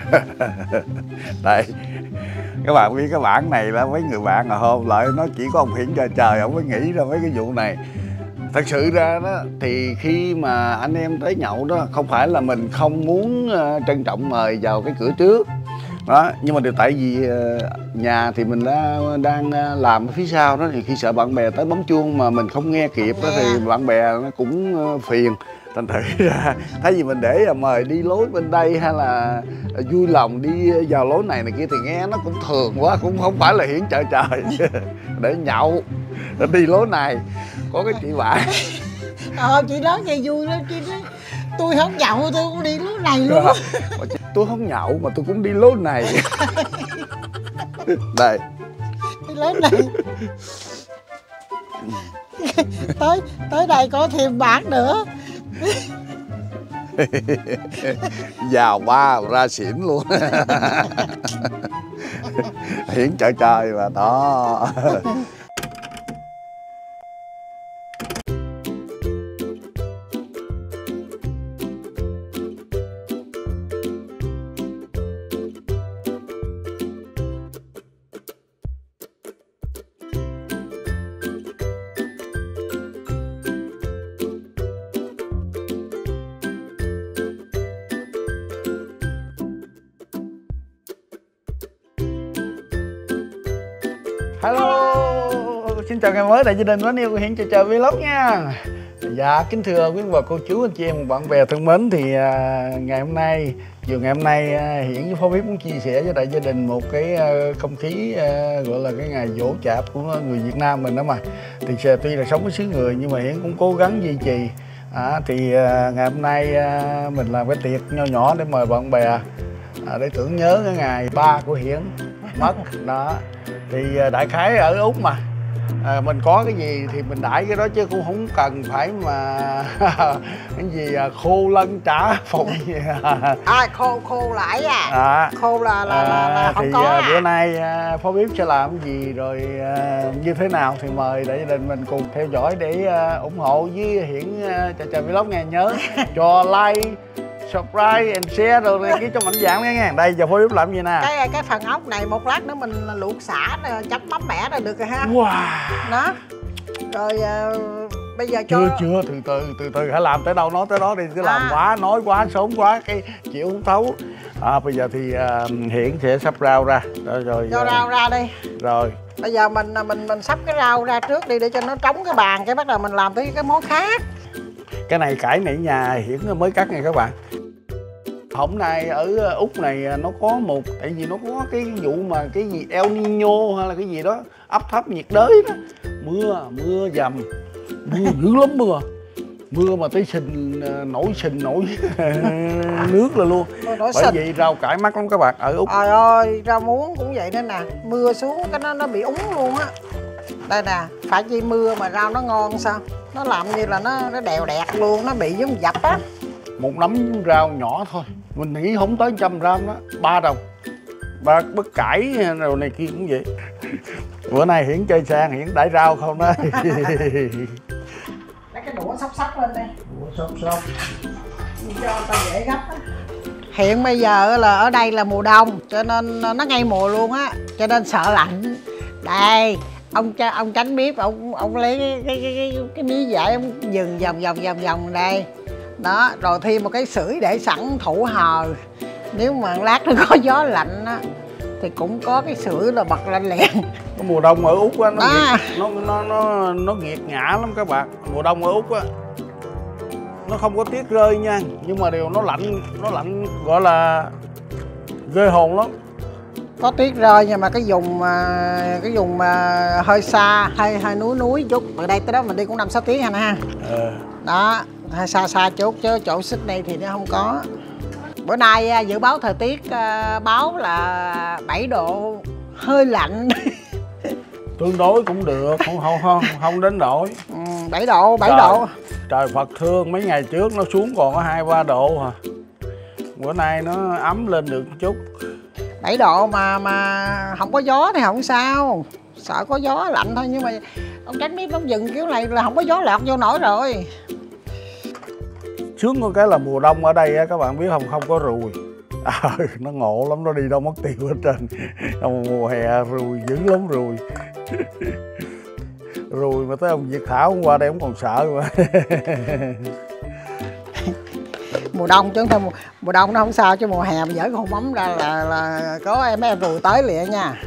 Đây các bạn biết cái bản này là mấy người bạn à hôm lại nó chỉ có ông Hiển trời ông mới nghĩ ra mấy cái vụ này. Thật sự ra đó thì khi mà anh em tới nhậu đó không phải là mình không muốn trân trọng mời vào cái cửa trước đó, nhưng mà điều tại vì nhà thì mình đang làm ở phía sau đó, thì khi sợ bạn bè tới bấm chuông mà mình không nghe kịp đó, thì bạn bè nó cũng phiền. Thành thử ra thay vì mình để mời đi lối bên đây hay là vui lòng đi vào lối này kia thì nghe nó cũng thường quá, cũng không phải là Hiển trời để nhậu đi lối này. Có cái chị bạn chị nói nghe vui lắm, chị nói tôi không nhậu tôi cũng đi lối này luôn. Tôi không nhậu mà tôi cũng đi lối này. Đây đi lối này. tới đây có thêm bạn nữa. vào ba ra xỉn luôn. Hiển trời mà đó. Hello, xin chào ngày mới đại gia đình mến yêu của Hiển trời vlog nha. Dạ kính thưa quý bà cô chú anh chị em bạn bè thân mến, thì ngày hôm nay Hiển với Phó Bếp muốn chia sẻ với đại gia đình một cái không khí gọi là cái ngày giỗ chạp của người Việt Nam mình đó mà. Thì tuy là sống ở xứ người nhưng mà Hiển cũng cố gắng duy trì. Thì ngày hôm nay mình làm cái tiệc nho nhỏ để mời bạn bè để tưởng nhớ cái ngày ba của Hiển mất đó. Thì đại khái ở Úc mà mình có cái gì thì mình đãi cái đó chứ cũng không cần phải mà cái gì khô lân trả phụng gì. Khô lại khô là không thì có bữa nay Phó Bếp sẽ làm cái gì rồi như thế nào thì mời đại gia đình mình cùng theo dõi để ủng hộ với Hiển trời vlog nghe. Nhớ cho like, subscribe and share rồi này kia cho mạnh dạng nha. Đây giờ Phó Bếp làm gì nè, cái phần ốc này một lát nữa mình luộc sả chấm mắm mẻ là được rồi ha. Wow. Đó rồi bây giờ cho chưa từ từ hãy làm tới đâu nói tới đó đi, cứ làm quá nói quá sớm quá cái chịu không thấu. Bây giờ thì Hiển sẽ sắp rau ra rồi cho rau ra đi. Rồi bây giờ mình sắp cái rau ra trước đi để cho nó trống cái bàn, cái bắt đầu mình làm tới cái món khác. Cái này cải nãy nhà Hiển mới cắt nha các bạn. Hôm nay ở Úc này nó có một, tại vì nó có cái vụ mà cái gì El Nino hay là cái gì đó, áp thấp nhiệt đới đó, mưa dầm, mưa dữ lắm, mưa mà tới nổi nước là luôn. Bởi vì rau cải mắc lắm các bạn ở Úc. Trời ơi, rau muống cũng vậy nữa nè, mưa xuống cái nó bị úng luôn á. Đây nè, phải chi mưa mà rau nó ngon sao? Nó làm như là nó đèo đẹt luôn, nó bị giống dập á. Một nắm rau nhỏ thôi, mình nghĩ không tới 100 gram đó, 3 đồng. Ba bất cải rồi này kia cũng vậy. Bữa nay Hiển chơi sang, Hiển đãi rau không đó. Lấy cái đũa sóc lên đây. Đũa sóc cho ta dễ gấp á. Hiện bây giờ là ở đây là mùa đông cho nên nó ngay mùa luôn á, cho nên sợ lạnh. Đây ông tránh bếp, ông lấy cái miếng vải ông dừng vòng đây đó, rồi thêm một cái sưởi để sẵn thủ hờ, nếu mà lát nó có gió lạnh á thì cũng có cái sưởi là bật lên liền. Cái mùa đông ở Úc á nó nghiệt ngã lắm các bạn. Mùa đông ở Úc á nó không có tuyết rơi nha, nhưng mà điều nó lạnh gọi là ghê hồn lắm. Có tuyết rơi nhưng mà cái vùng mà hơi xa, hơi núi chút. Từ đây tới đó mình đi cũng 5-6 tiếng ha. Đó, hơi xa chút chứ chỗ Sydney thì nó không có. Bữa nay dự báo thời tiết báo là 7 độ, hơi lạnh. Tương đối cũng được, không đến nỗi. 7 độ. Trời Phật thương, mấy ngày trước nó xuống còn có 2-3 độ hả. Bữa nay nó ấm lên được một chút. 7 độ mà không có gió thì không sao. Sợ có gió lạnh thôi, nhưng mà ông tránh bếp ông dừng kiểu này là không có gió lọt vô nổi rồi. Sướng có cái là mùa đông ở đây các bạn biết không có ruồi. Nó ngộ lắm, nó đi đâu mất tiêu hết trơn. Mùa hè ruồi dữ lắm, ruồi. Ruồi mà tới ông Việt Thảo hôm qua đây ông còn sợ mà. Mùa đông chứ không, mùa đông nó không sao, chứ mùa hè mà dở con mắm ra là có mấy em ruồi tới liền nha.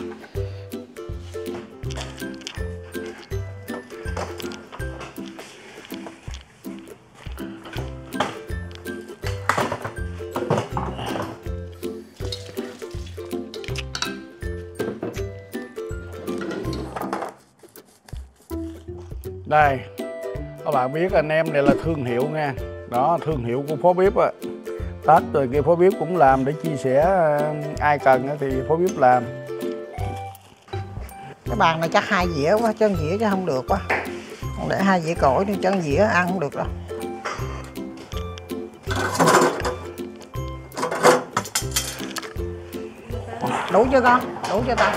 Đây, các bạn biết anh em này là thương hiệu nha. Đó, thương hiệu của Phó Bếp á. Tết rồi kia Phó Bếp cũng làm để chia sẻ, ai cần thì Phó Bếp làm. Cái bàn này chắc 2 dĩa quá, chân dĩa chứ không được quá. Còn để 2 dĩa cổi thì chân dĩa ăn không được đâu. Đủ chưa con? Đủ chưa ta?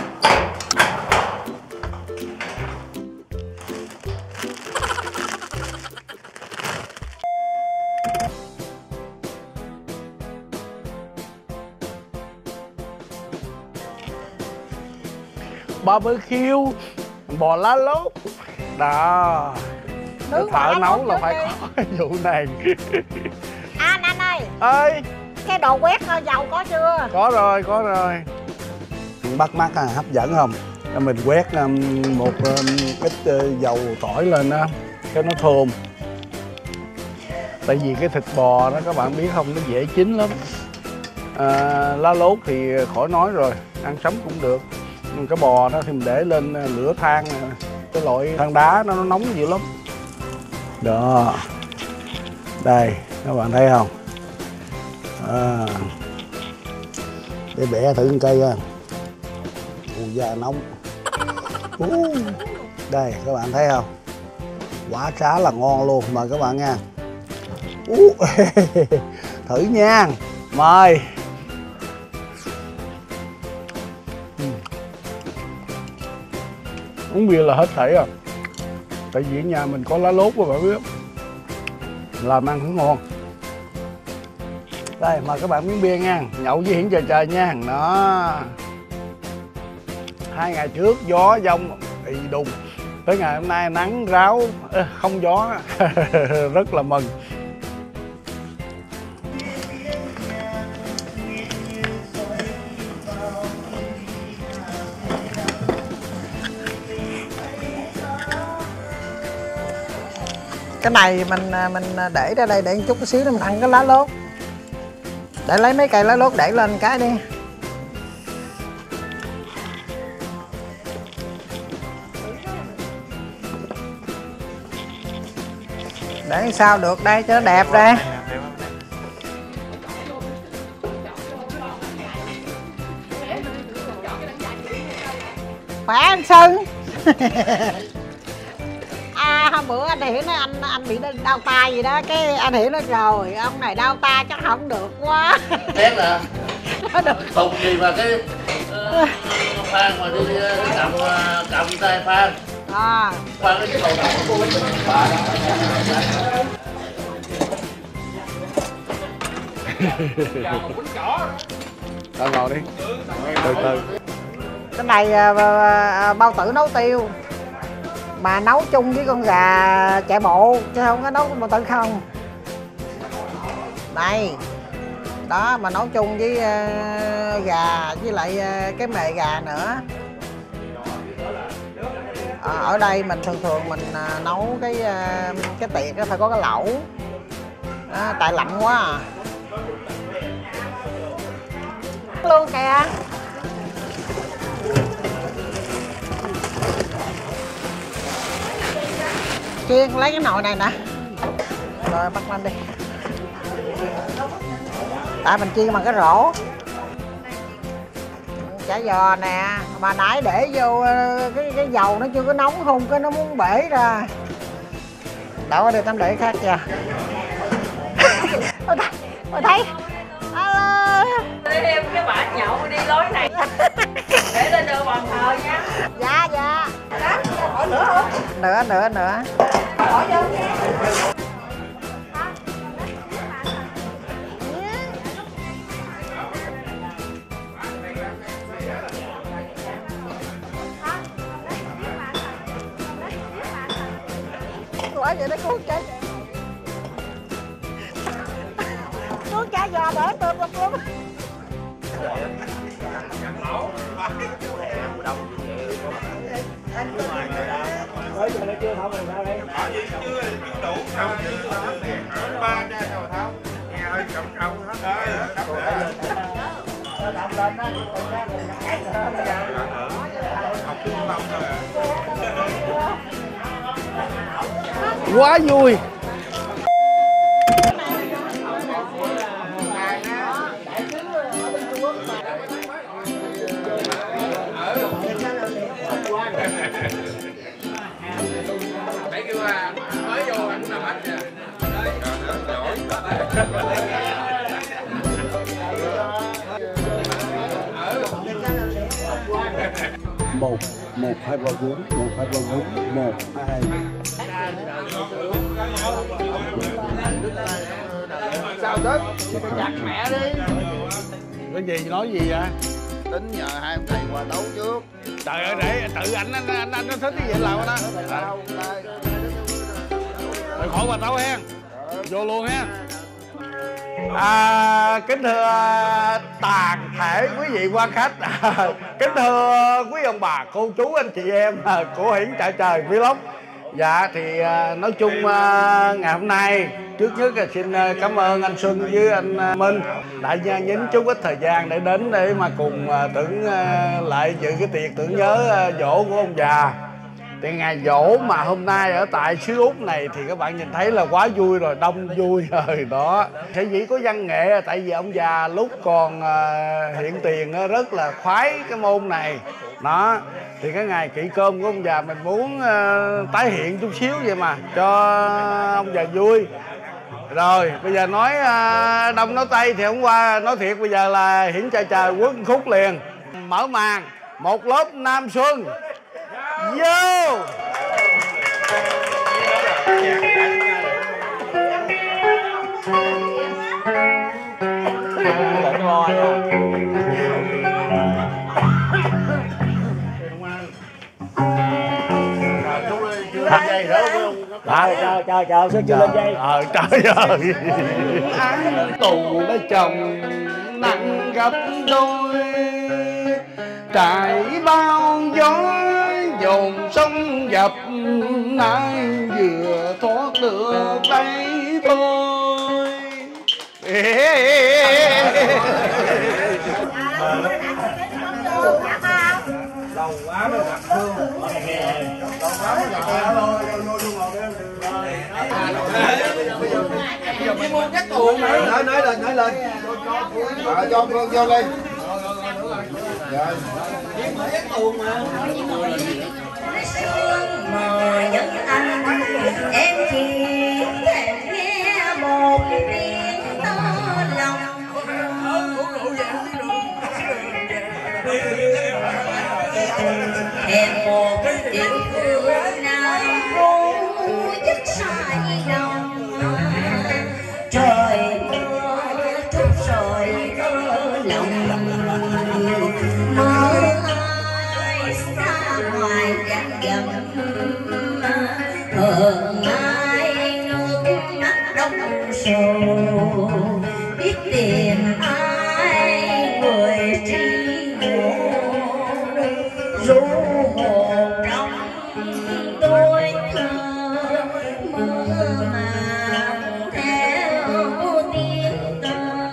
Barbecue bò lá lốt đó, thợ nấu là phải có cái vụ này. Anh ơi, ơi, cái đồ quét dầu có chưa? có rồi. Bắt mắt hấp dẫn không? Mình quét một ít dầu tỏi lên đó cho nó thơm. Tại vì cái thịt bò đó các bạn biết không, nó dễ chín lắm. Lá lốt thì khỏi nói rồi, ăn sống cũng được. Cái bò đó thì mình để lên lửa than, cái loại than đá nó nóng dữ lắm. Đó, đây các bạn thấy không? Để bẻ thử con cây coi. Da nóng. Đây các bạn thấy không? Quả xá là ngon luôn, mời các bạn nha. Thử nha, mời. Uống bia là hết thảy à. Tại vì ở nhà mình có lá lốt các bạn biết, làm ăn cũng ngon. Đây mời các bạn miếng bia nha, nhậu với Hiển trời nha. Đó, 2 ngày trước gió giông ì đùng, tới ngày hôm nay nắng ráo, không gió. Rất là mừng. Cái này mình để ra đây để một chút xíu để mình ăn cái lá lốt. Để lấy mấy cây lá lốt để lên cái đi. Để sao được đây cho nó đẹp ra. Khỏe anh Sưng. Hôm bữa anh Hiển nói anh bị đau tay gì đó, cái anh Hiển nói rồi ông này đau tay chắc không được quá. Biết là tục gì mà cái Phan mà đi cầm tay Phan. Phan cái đầu đầu của Tao ngồi đi, từ từ. Cái này bao tử nấu tiêu, mà nấu chung với con gà chạy bộ chứ không có nấu bao tử không. Đây, đó mà nấu chung với gà với lại cái mề gà nữa. Ở đây mình thường mình nấu cái tiệc đó phải có cái lẩu đó, tại lạnh quá à. Luôn kìa. Chiên lấy cái nồi này nè, rồi bắt lên đi. Tại mình chiên bằng cái rổ. Chả giò nè, mà nãy để vô cái dầu nó chưa có nóng không, cái nó muốn bể ra. Đậu ở đây tao để khác chưa. Tôi thấy thêm cái bả nhậu đi lối này để lên đường bàn thờ nha. Dạ dạ. Hỏi nữa không? Nữa. Hỏi vô nha. Bởi vậy nó cuốn trái. Cuốn trái giò đỡ tôm lắm lắm. Bây giờ nó chưa tháo mình ra đây. Chưa đủ không chứ ba cha sao tháo. Nghe hơi trọng hết. Đập lên á, học trung tâm rồi. quá vui. Mấy kêu mới vô ăn nằm hết kìa. Một, một hai ba bốn, một hai ba bốn, một hai. Sao đó? Chặt mẹ đi. Cái gì nói gì vậy? Tính nhờ hai ông thầy qua đấu trước. Trời ơi, để tự anh nó thích cái gì làm đó. Sao đây? Rồi khỏi qua tấu hen. Vô luôn hen. Kính thưa toàn thể quý vị quan khách, kính thưa quý ông bà, cô chú, anh chị em của Hiển Chợ Trời Vlog. Dạ thì nói chung ngày hôm nay trước nhất là xin cảm ơn anh Xuân với anh Minh đã nhín chút ít thời gian để đến để mà cùng tưởng lại dự cái tiệc tưởng nhớ giỗ của ông già. Thì ngày giỗ mà hôm nay ở tại xứ Úc này thì các bạn nhìn thấy là quá vui rồi, đông vui rồi đó. Sở dĩ có văn nghệ tại vì ông già lúc còn hiện tiền rất là khoái cái môn này đó. Thì cái ngày kỵ cơm của ông già mình muốn tái hiện chút xíu vậy mà cho ông già vui. Rồi bây giờ nói đông nói tây thì hôm qua nói thiệt, bây giờ là Hiển Chợ Trời quất khúc liền. Mở màn một lớp Nam Xuân vô. Chờ sao chưa lên dây. Trời ơi. Tù đã chồng nặng gấp đôi, trải bao gió dồn sông dập, nay vừa thoát được đây thôi. Lâu quá mới gặp Phương. Lâu quá mới gặp alo vô muốn chắc tuồng mà. Nói lên. Cho Phương vô lên. Rồi. Chắc tuồng mà. Mà những anh em chỉ nghe một tiếng to lòng. Em một tiếng cười nào vui chất sai lòng. Trời mưa trút rồi vỡ lòng. Mưa ai xa ngoài vắng dầm. Hờn ai nước mắt đông sầu. Biết tìm ai người tri ngộ. Ru hồn trong tôi thơ mơ màng theo tiếng ca.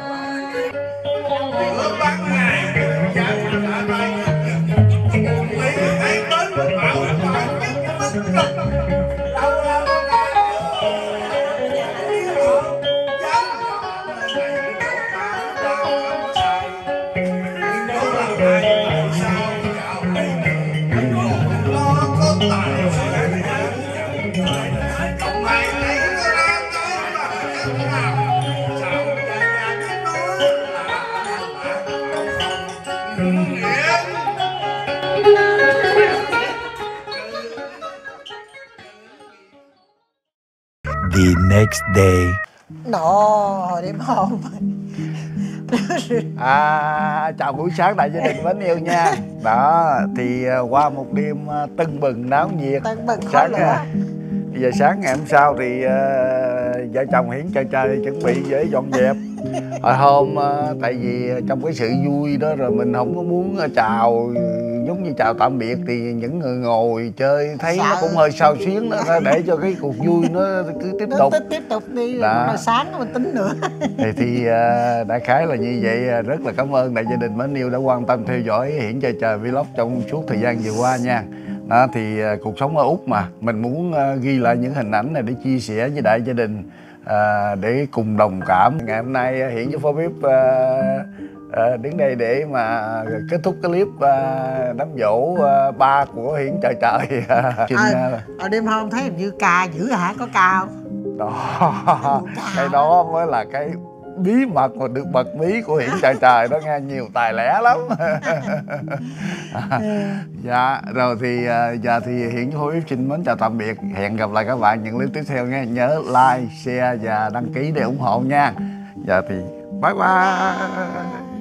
The next day. Đó, đêm hôm. Chào buổi sáng đại gia đình mến yêu nha. Đó thì qua một đêm tưng bừng náo nhiệt. Tưng bừng khói lửa. Giờ sáng ngày hôm sau thì vợ chồng Hiển Trời Trời chuẩn bị để dọn dẹp. Hồi hôm tại vì trong cái sự vui đó rồi mình không có muốn chào giống như chào tạm biệt thì những người ngồi chơi thấy nó cũng hơi xao xuyến đó, để cho cái cuộc vui nó cứ tiếp tục. Tiếp tục đi rồi sáng mình tính nữa. Thì đại khái là như vậy. Rất là cảm ơn đại gia đình mến yêu đã quan tâm theo dõi Hiển Trời Trời Vlog trong suốt thời gian vừa qua nha. Đó, thì cuộc sống ở Úc mà mình muốn ghi lại những hình ảnh này để chia sẻ với đại gia đình, để cùng đồng cảm. Ngày hôm nay Hiển với Phó Bếp đứng đây để mà kết thúc cái clip đám giỗ ba của Hiển Trời Trời. Đêm hôm thấy như ca dữ hả, có ca không? Đó, cái đó mới là cái bí mật mà được bật mí của Hiển Trời Trời đó nghe, nhiều tài lẻ lắm. Dạ rồi thì giờ thì Hiển với Phó Bếp xin mến chào tạm biệt, hẹn gặp lại các bạn những clip tiếp theo nha. Nhớ like, share và đăng ký để ủng hộ nha. Dạ thì bye bye.